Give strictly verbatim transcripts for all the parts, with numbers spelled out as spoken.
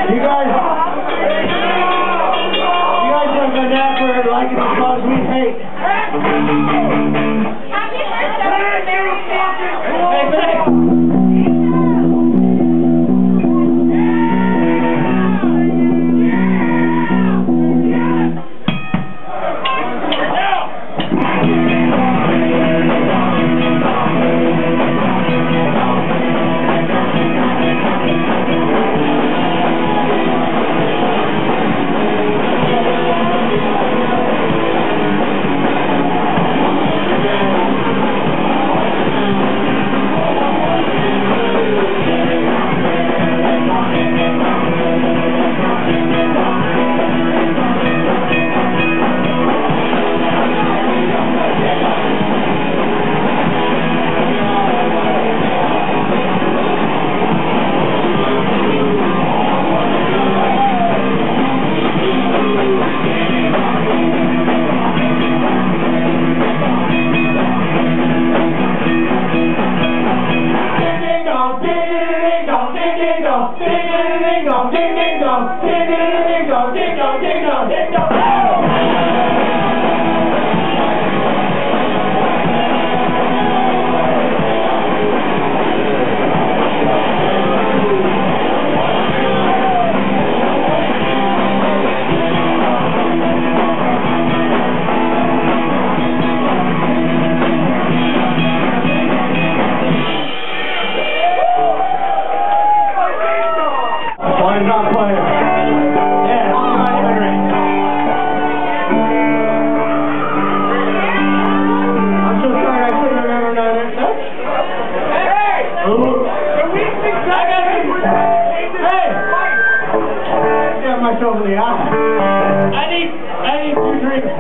You guys, you guys are good at for liking the songs we hate. Happy birthday! Hey, thanks. Not playing. Yeah, not Henry. I'm so sorry I couldn't remember none of that. Hey! Ooh. Hey! I got myself in the eye. I need, I need two drinks.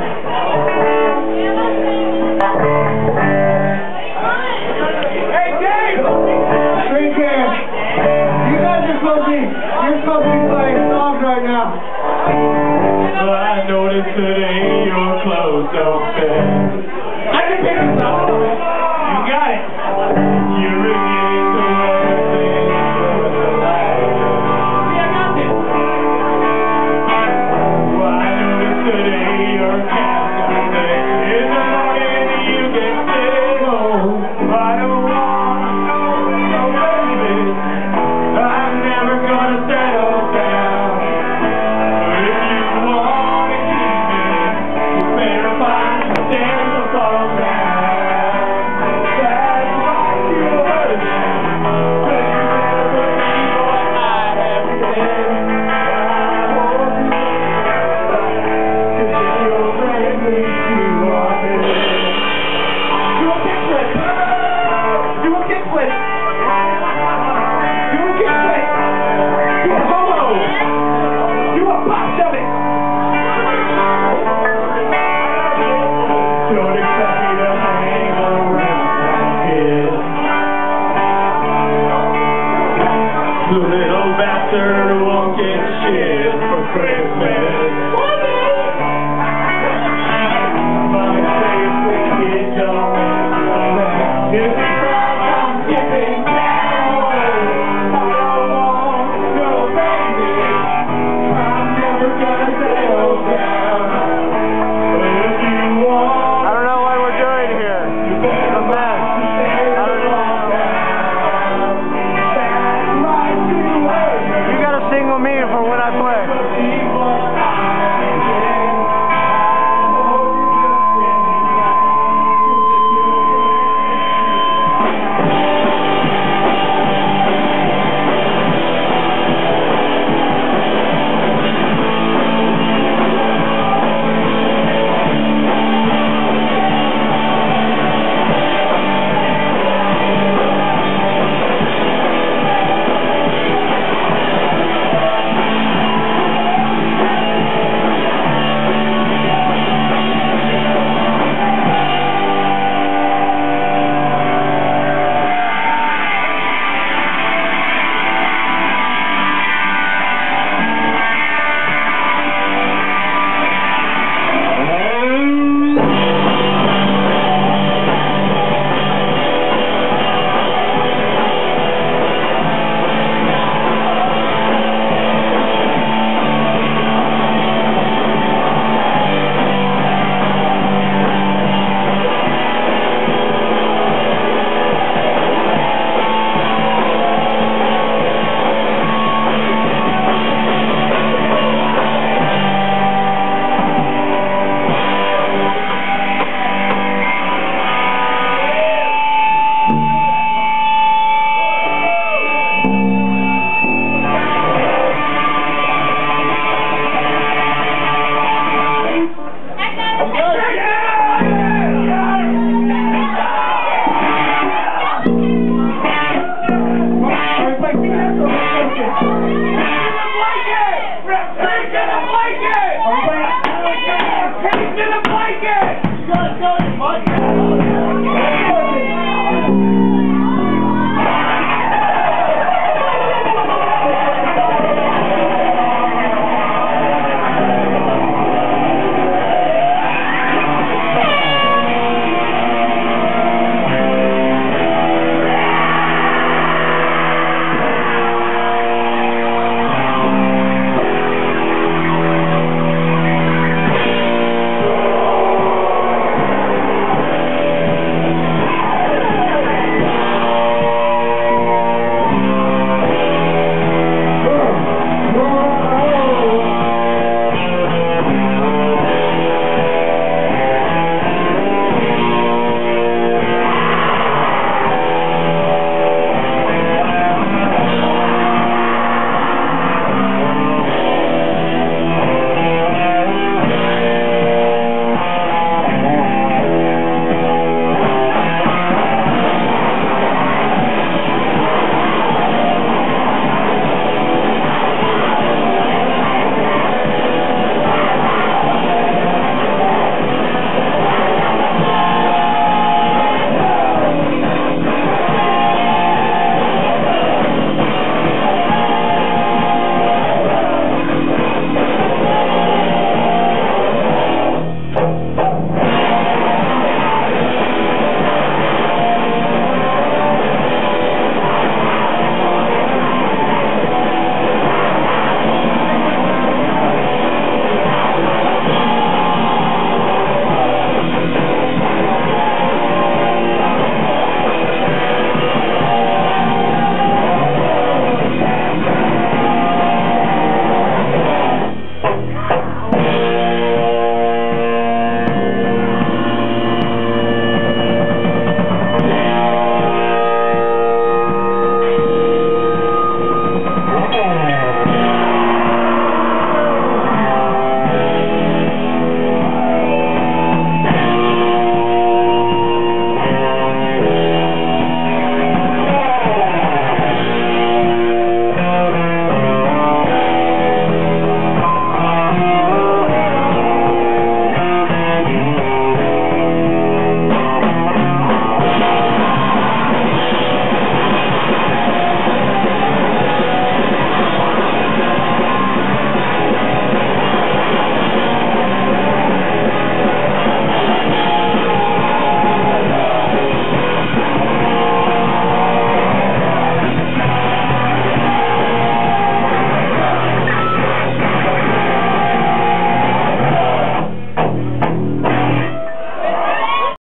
Hey, Dave! Drink here. You guys are supposed to be, you're supposed to be playing songs right now. Well, I noticed today your clothes don't fit. I can pick this up. You got it. You're beginning to wear things for the light. Yeah, I got this. Well, I noticed today your cat's got sick. In the morning you get sick. Oh, I don't want no, no baby. I'm never gonna settle down. But if you wanna keep me, you better find a dance to fall down. That's why you hurt me. Cause you never believe what I have said. I hope you realize, cause if your friend thinks you are dead. Do a kickflip. Do a kickflip. Do a kickflip. Do a homo. Do a pop shove it. Don't expect me to hang around like this. The little bastard won't get shit for Christmas. My favorite kid don't around. If he cries, I'm skipping town. I don't want no baby. I'm never gonna settle down. But if you want, I don't know what we're doing here. you better I'm mad. I don't know. That's right, you heard me. You gotta sing with me for when I play. Believe what I America.